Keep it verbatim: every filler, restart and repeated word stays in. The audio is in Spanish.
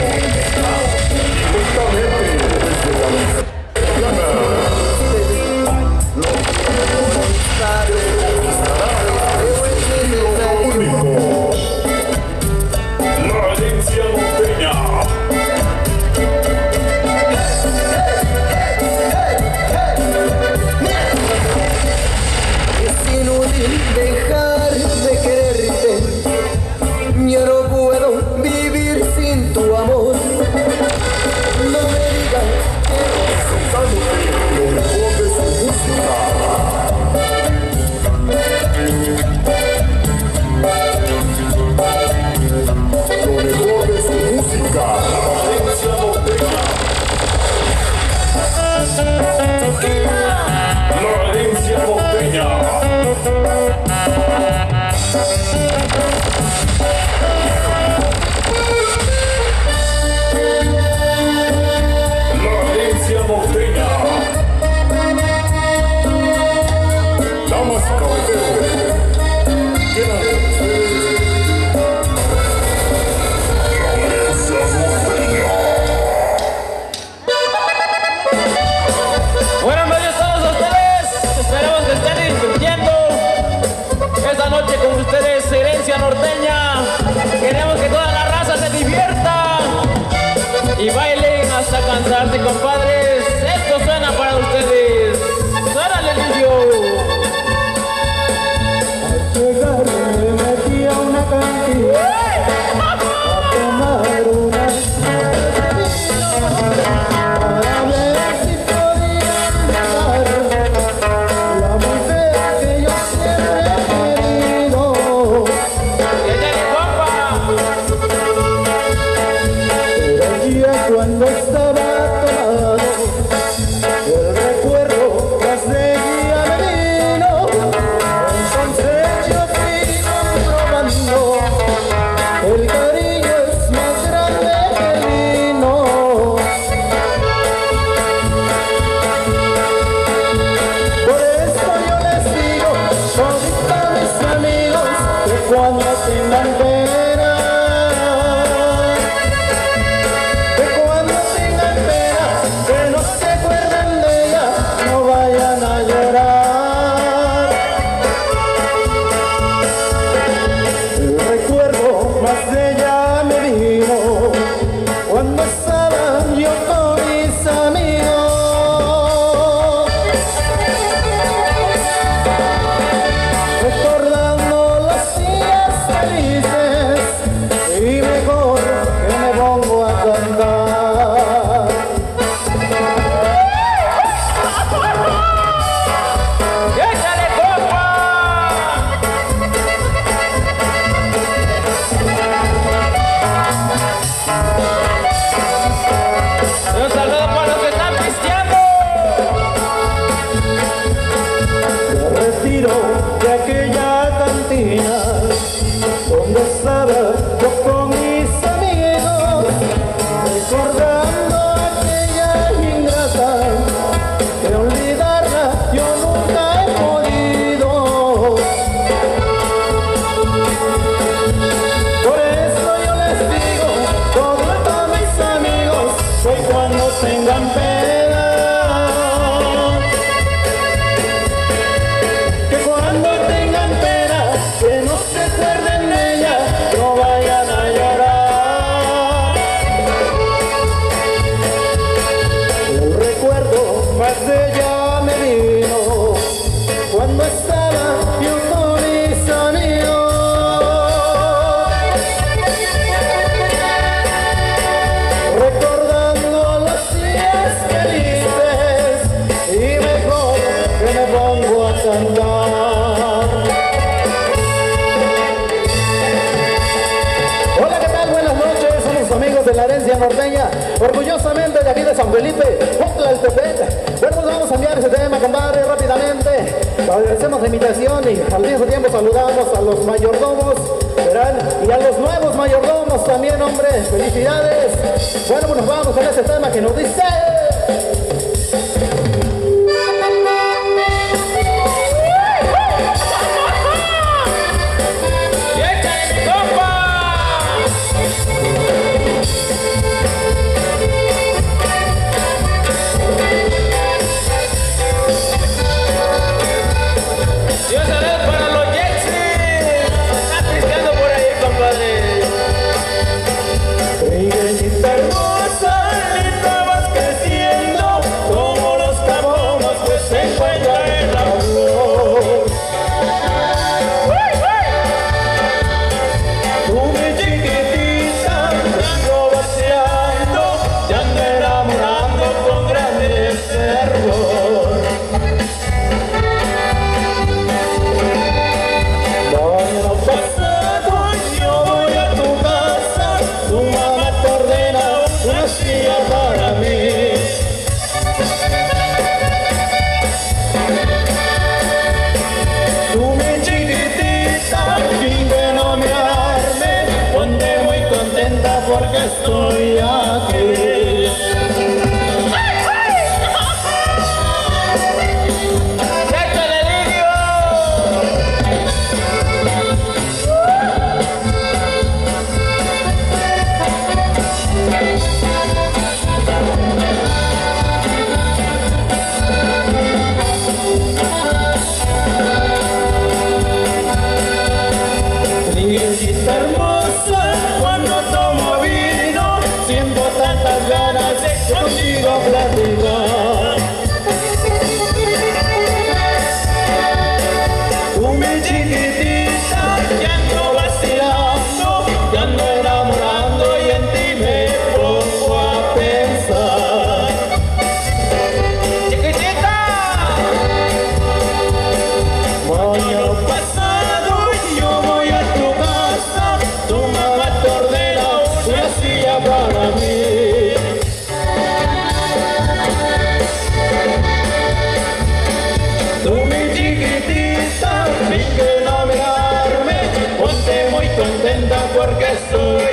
Y bailen hasta cansarse, compadres. Esto suena para ustedes. ¡Suérale, limpio! Al llegar me metí a una cantina a tomar una para ver si podía olvidar la mujer que yo siempre he querido. ¡Échale, compa! Pero el día cuando estaba tomado, el recuerdo más seguía me vino. Entonces yo fui comprobando el cariño es más grande que el vino. Por eso yo les digo, todito a mis amigos, que cuando tengan pena, que cuando tengan pena, que no se acuerden de ella, no vayan a llorar. El recuerdo más de ella me vino cuando estaba yo con mis amigos, recordando los días felices, y mejor que me pongo a cantar. ¡Échale, compa! Un saludo para los que están pisteando. Me retiro de aquella cantina donde estaba yo con mis amigos, recordando aquella ingrata que olvidarla yo nunca he podido. Por eso yo les digo, todos a mis amigos, que cuando tengan pena, que cuando tengan pena, que no se acuerden de ella, no vayan a llorar. El recuerdo más de ella me vino cuando estaba yo con mis amigos, recordando los días felices, y mejor que me pongo a cantar. Hola, ¿qué tal? Buenas noches, somos amigos de la herencia norteña, orgullosamente de aquí de San Felipe, Tlaltepec. Bueno, pues vamos a enviar ese tema, compadre, rápidamente. Agradecemos la invitación y al mismo tiempo saludamos a los mayordomos, ¿verdad? Y a los nuevos mayordomos también, hombre, felicidades. Bueno, pues nos vamos con ese tema que nos dice... ¡Échale, compa! viaje. ¡Échale, Lidio! Niñita hermosa, cuando tomo vino, siento tantas ganas de contigo platicar. Tú mi chiquitita, ya ando vacilando, ya ando enamorando y en ti me pongo a pensar. ¡Chiquitita! Mañana pasado yo voy a tu casa, tu mamá te ordena una silla para mí. Tú mi chiquitita, sin que no mirarme, ponte muy contenta porque estoy